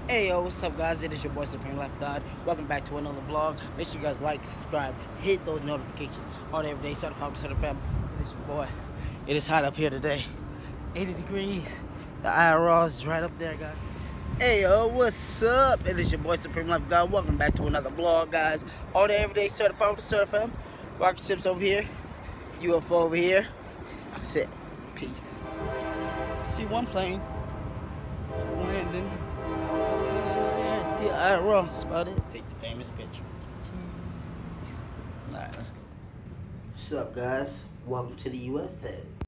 Hey yo, what's up guys? It is your boy Supreme Life God. Welcome back to another vlog. Make sure you guys like, subscribe, hit those notifications all day, every day. Certified to the family. It is your boy. It is hot up here today. 80 degrees. The IRL is right up there, guys. Hey yo, what's up? It is your boy Supreme Life God. Welcome back to another vlog, guys. All day, every day. Certified to the family. Rocket ships over here. UFO over here. That's it. Peace. See one plane landing. See IRL, that's about it. Take the famous picture. Alright, let's go. What's up, guys? Welcome to the USA.